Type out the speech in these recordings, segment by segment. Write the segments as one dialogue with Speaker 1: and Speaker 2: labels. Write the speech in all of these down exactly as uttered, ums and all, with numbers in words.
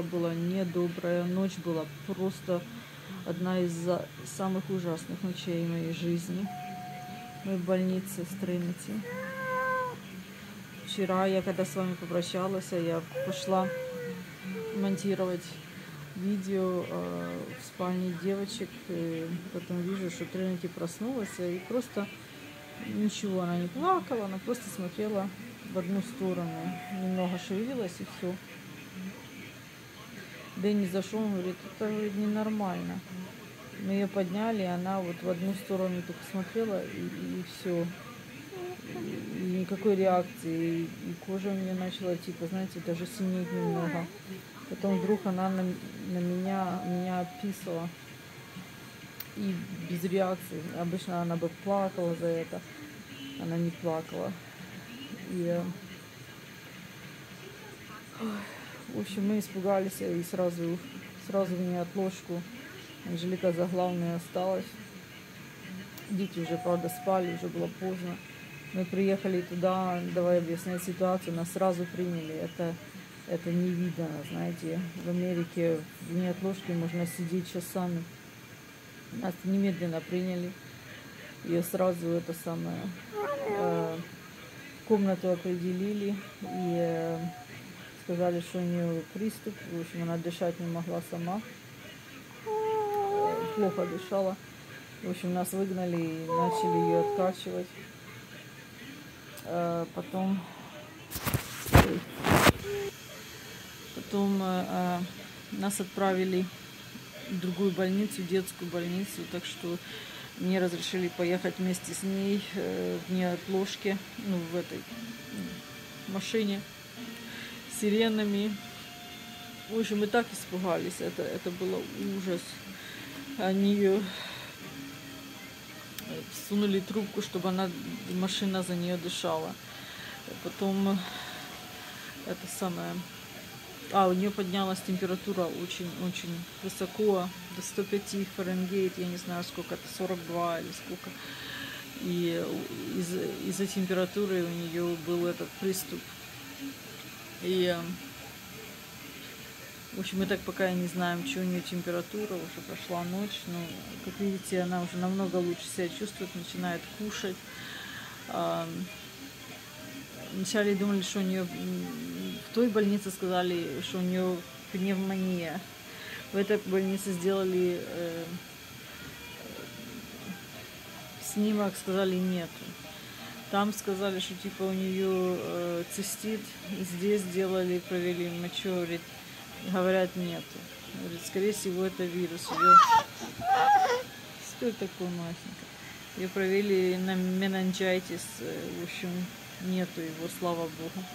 Speaker 1: была недобрая, ночь была просто одна из самых ужасных ночей в моей жизни. Мы в больнице в Тринити. Вчера я, когда с вами попрощалась, я пошла монтировать видео э, в спальне девочек, и потом вижу, что Тринити проснулась, и просто ничего, она не плакала, она просто смотрела в одну сторону, немного шевелилась и все. Дэнни зашел, он говорит, это, говорит, ненормально. Мы ее подняли, и она вот в одну сторону только смотрела, и, и все. И, и никакой реакции. И, и кожа у нее начала, типа, знаете, даже синеть немного. Потом вдруг она на, на меня, меня описала. И без реакции. Обычно она бы плакала за это. Она не плакала. И, в общем, мы испугались и сразу, сразу в неотложку. Анжелика заглавная осталась. Дети уже, правда, спали, уже было поздно. Мы приехали туда, давай объяснять ситуацию, нас сразу приняли. Это, это невиданно, знаете. В Америке в неотложке можно сидеть часами. Нас немедленно приняли. Ее сразу это самое э, комнату определили и э, сказали, что у нее приступ. В общем, она дышать не могла сама. Э, плохо дышала. В общем, нас выгнали и начали ее откачивать. Э, потом потом э, нас отправили в другую больницу, детскую больницу, так что мне разрешили поехать вместе с ней э, в неотложке, ну, в этой машине с сиренами. В общем, мы так испугались, это, это было ужас. Они ее сунули трубку, чтобы она, машина за нее дышала. Потом это самое... А, у нее поднялась температура очень-очень высоко, до сто пять Фаренгейт, я не знаю сколько, это сорок два или сколько. И из- из-за температуры у нее был этот приступ. И, в общем, мы так пока и не знаем, что у нее температура, уже прошла ночь, но, как видите, она уже намного лучше себя чувствует, начинает кушать. Вначале думали, что у нее в той больнице сказали, что у нее пневмония. В этой больнице сделали э, снимок, сказали нету. Там сказали, что типа у нее э, цистит. Здесь сделали, провели мочу, говорит, говорят нету. Говорит, скорее всего это вирус. Ее... Что это такое масенько? Ее провели на менингитис, в общем. Нету его, слава богу.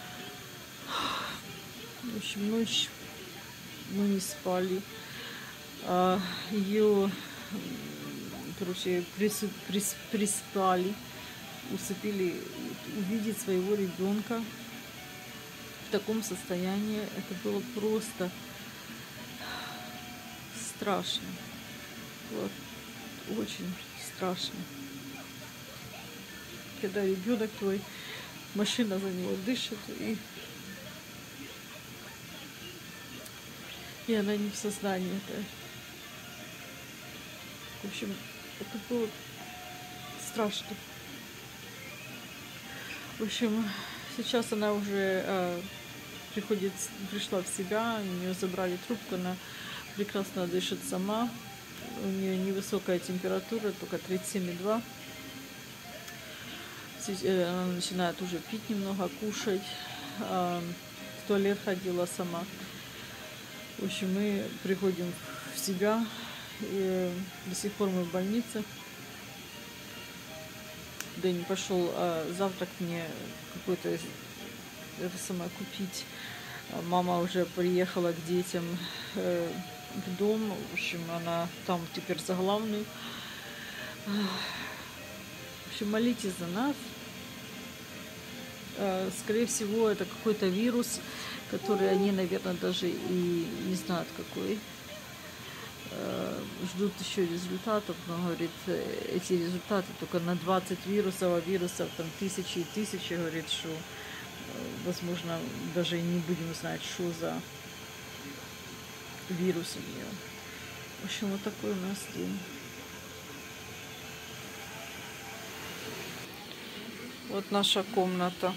Speaker 1: В общем, ночь мы не спали. А, ее, короче, прису, прис, приспали, усыпили. Увидеть своего ребенка в таком состоянии, это было просто страшно. Вот, очень страшно. Когда ребенок твой, машина за него дышит, и, и она не в сознании. Это... В общем, это было страшно. В общем, сейчас она уже э, приходит, пришла в себя, у нее забрали трубку, она прекрасно дышит сама, у нее невысокая температура, только тридцать семь и два. Она начинает уже пить немного, кушать, в туалет ходила сама. В общем, мы приходим в себя, и до сих пор мы в больнице. Дэнни пошел а, завтрак мне какой-то это самое купить. Мама уже приехала к детям э, в дом. В общем, она там теперь за главную. В общем, молитесь за нас. Скорее всего, это какой-то вирус, который они, наверное, даже и не знают какой. Ждут еще результатов, но, говорит, эти результаты только на двадцать вирусов, а вирусов там тысячи и тысячи, говорит, что, возможно, даже и не будем знать, что за вирус у нее. В общем, вот такой у нас день. Вот наша комната.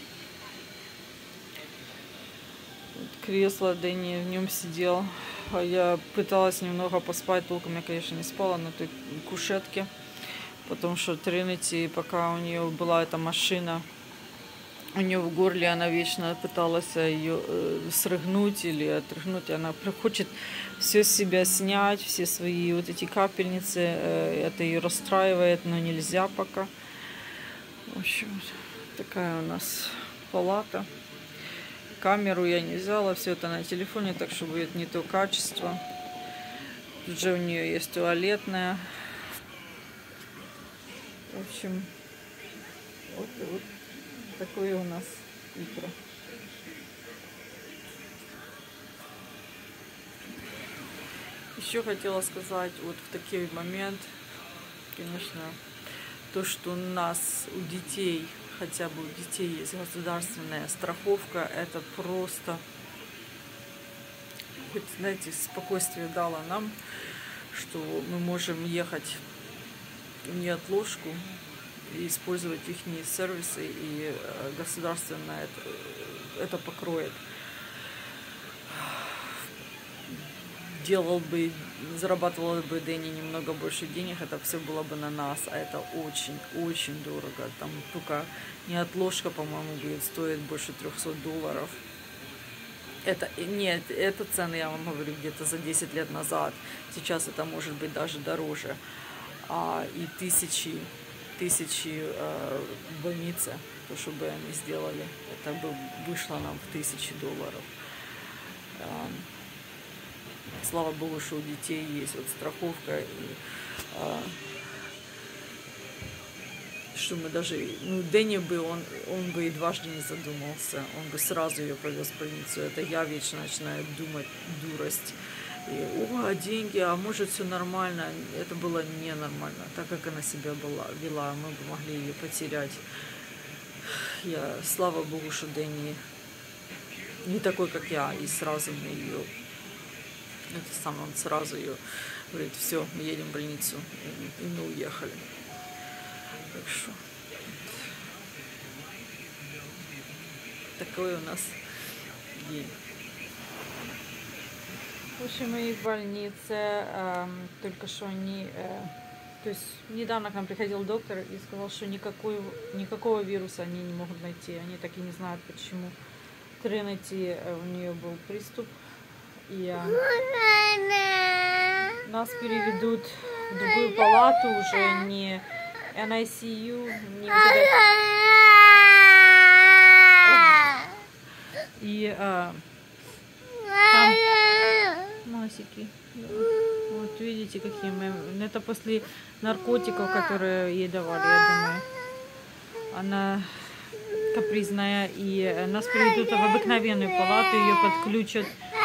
Speaker 1: Вот кресло, Дэнни в нем сидел. А я пыталась немного поспать, толком я, конечно, не спала на той кушетке. Потому что Тринити, пока у нее была эта машина, у нее в горле, она вечно пыталась ее э, срыгнуть или отрыгнуть. Она хочет все с себя снять, все свои вот эти капельницы. Э, это ее расстраивает, но нельзя пока. В общем, такая у нас палата. Камеру я не взяла, все это на телефоне, так что будет не то качество. Тут же у нее есть туалетная. В общем, вот, вот такое у нас утро. Еще хотела сказать, вот в такой момент, конечно, то, что у нас, у детей, хотя бы у детей есть государственная страховка, это просто, хоть, знаете, спокойствие дало нам, что мы можем ехать в неотложку и использовать их сервисы, и государственно это, это покроет. Делал бы, зарабатывал бы Дэнни немного больше денег, это все было бы на нас, а это очень-очень дорого. Там только неотложка, по-моему, будет стоить больше трехсот долларов. Это, нет, это цены, я вам говорю, где-то за десять лет назад. Сейчас это может быть даже дороже. А, и тысячи, тысячи э, в больнице, то, чтобы они сделали, это бы вышло нам в тысячи долларов. Э, слава Богу, что у детей есть вот страховка, и э, что мы даже, ну, Дэнни бы, он, он бы и дважды не задумался, он бы сразу ее повез в больницу. Это я вечно начинаю думать дурость. И, о, деньги, а может все нормально. Это было ненормально. Так как она себя была, вела, мы бы могли ее потерять. Я, слава Богу, что Дэнни не такой, как я, и сразу мне ее, это сам, он сразу ее говорит, все, мы едем в больницу, и, и мы уехали. Так что такой у нас день. В общем, мы в больнице, э, только что они, э, то есть недавно к нам приходил доктор и сказал, что никакой, никакого вируса они не могут найти. Они так и не знают, почему. Тринити, э, у нее был приступ, и э, нас переведут в другую палату, уже не эн ай си ю, не вот это. И э, там носики. Вот видите, какие мы. Это после наркотиков, которые ей давали, я думаю. Она капризная, и нас приведут в обыкновенную палату, ее подключат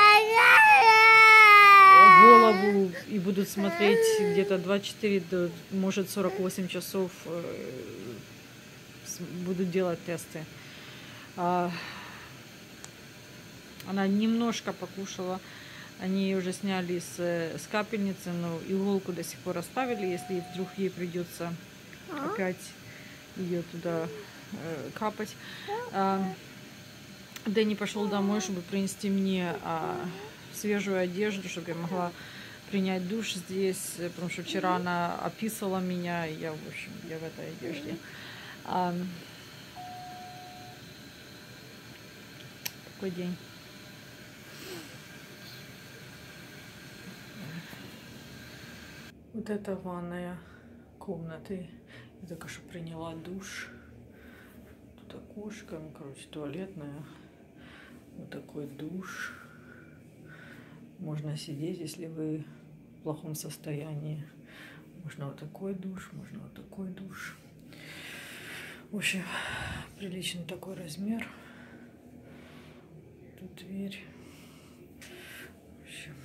Speaker 1: голову и будут смотреть где-то двадцать четыре, до, может, сорок восемь часов, будут делать тесты. Она немножко покушала. Они уже сняли с, с капельницы, но иголку до сих пор оставили, если вдруг ей придется опять ее туда э, капать. А, Дэнни пошел домой, чтобы принести мне а, свежую одежду, чтобы я могла принять душ здесь, потому что вчера она описала меня, и я, в общем, я в этой одежде. А, такой день. Вот это ванная комнаты. Я только что приняла душ. Тут окошко, ну, короче, туалетная. Вот такой душ. Можно сидеть, если вы в плохом состоянии. Можно вот такой душ, можно вот такой душ. В общем, приличный такой размер. Тут дверь. В общем,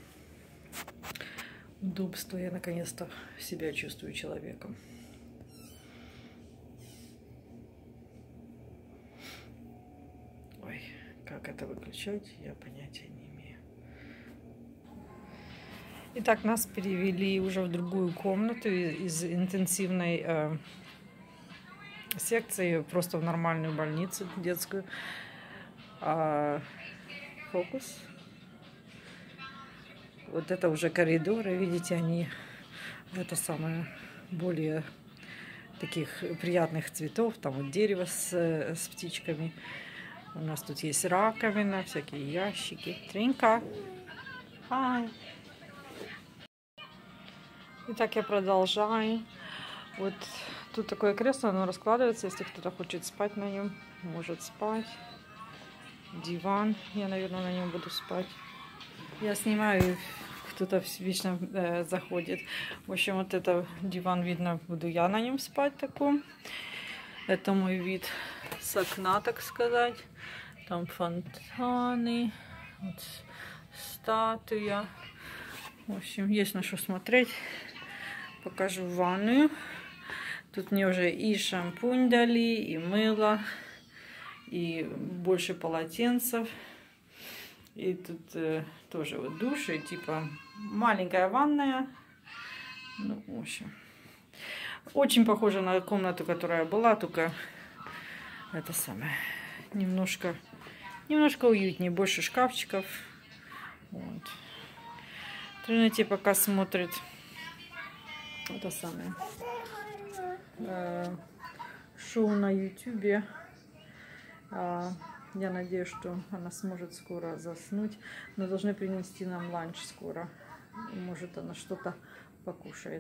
Speaker 1: удобство. Я наконец-то себя чувствую человеком. Ой, как это выключать, я понятия не имею.
Speaker 2: Итак, нас перевели уже в другую комнату из интенсивной э, секции просто в нормальную больницу детскую. А, фокус. Вот это уже коридоры, видите, они это самое более таких приятных цветов. Там вот дерево с, с птичками. У нас тут есть раковина, всякие ящики. Тринка. Hi. Итак, я продолжаю. Вот тут такое кресло, оно раскладывается, если кто-то хочет спать на нем, может спать. Диван, я, наверное, на нем буду спать. Я снимаю, кто-то вечно э, заходит. В общем, вот это диван, видно, буду я на нем спать таком. Это мой вид с окна, так сказать. Там фонтаны, вот статуя. В общем, есть на что смотреть. Покажу ванную. Тут мне уже и шампунь дали, и мыло, и больше полотенцев. И тут э, тоже вот душ, и типа маленькая ванная. Ну, в общем, очень похоже на комнату, которая была, только это самое, немножко, немножко уютнее, больше шкафчиков. Вот. Тринити пока смотрит это самое э, шоу на ютубе. А, я надеюсь, что она сможет скоро заснуть, но должны принести нам ланч скоро. Может, она что-то покушает.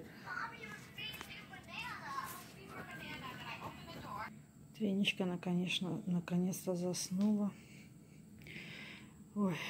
Speaker 2: Триничка, она, конечно, наконец-то заснула. Ой,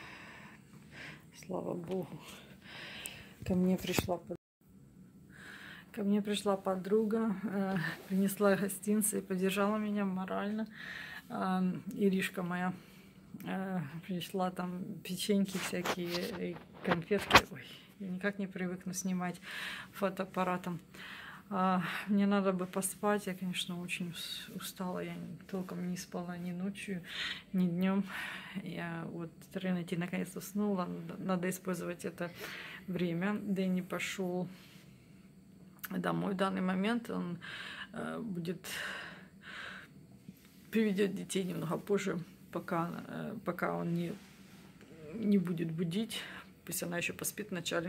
Speaker 2: слава богу. Ко мне пришла Ко мне пришла подруга, э, принесла гостинцы и поддержала меня морально. Э, Иришка моя э, пришла, там печеньки всякие, и конфетки. Ой, я никак не привыкну снимать фотоаппаратом. А, мне надо бы поспать. Я, конечно, очень устала. Я толком не спала ни ночью, ни днем. Я вот Тринити наконец уснула. Надо использовать это время. Дэнни пошел домой в данный момент. Он э, будет приведет детей немного позже, пока, э, пока он не, не будет будить. Пусть она еще поспит вначале.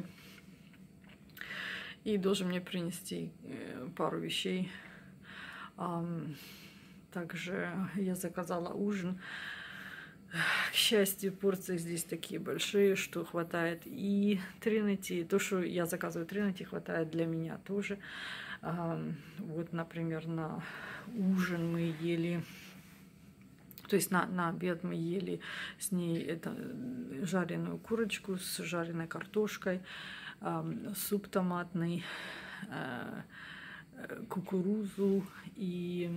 Speaker 2: И должен мне принести э, пару вещей. Um, также я заказала ужин. К счастью, порции здесь такие большие, что хватает и Тринити. То, что я заказываю Тринити, хватает для меня тоже. Um, вот, например, на ужин мы ели, то есть на, на обед мы ели с ней это, жареную курочку с жареной картошкой, um, суп томатный, uh, кукурузу и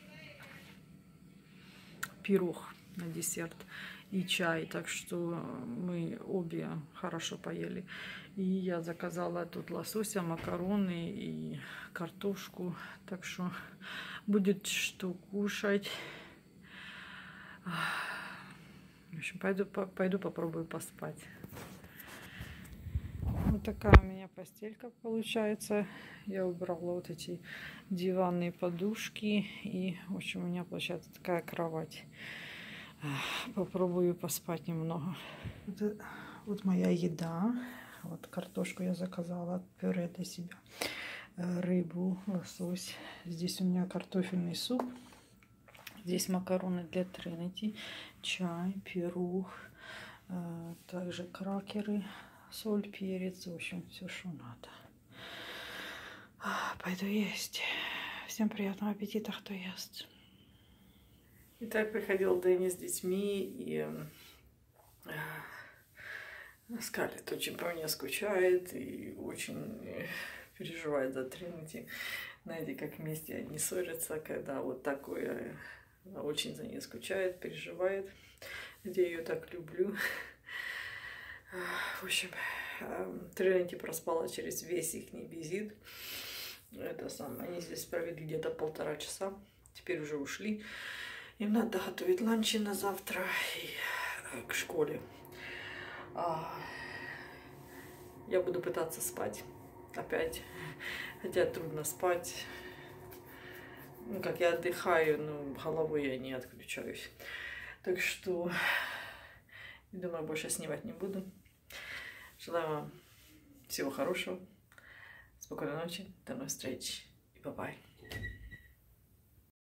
Speaker 2: пирог на десерт и чай, так что мы обе хорошо поели. И я заказала тут лосося, макароны и картошку, так что будет что кушать. В общем, пойду, пойду попробую поспать. Вот такая у меня постелька получается. Я убрала вот эти диванные подушки. И, в общем, у меня получается такая кровать. Попробую поспать немного. Вот, вот моя еда. Вот картошку я заказала, пюре для себя. Рыбу, лосось. Здесь у меня картофельный суп. Здесь макароны для Тринити. Чай, пирог. Также кракеры. Соль, перец, в общем, все, что надо. Пойду есть. Всем приятного аппетита, кто ест. Итак, приходил Дэнни с детьми, и Скарлетт очень по мне скучает и очень переживает за Тринити. Знаете, как вместе они ссорятся, когда вот такое, она очень за ней скучает, переживает. Я ее так люблю. В общем, Тринити проспала через весь их визит. Это самое. Они здесь провели где-то полтора часа. Теперь уже ушли. Им надо готовить ланчи на завтра и к школе. я буду пытаться спать опять. Хотя трудно спать. Ну, как я отдыхаю, но головой я не отключаюсь. Так что, думаю, больше снимать не буду. Желаю вам всего хорошего. Спокойной ночи. До новых встреч. И бай-бай.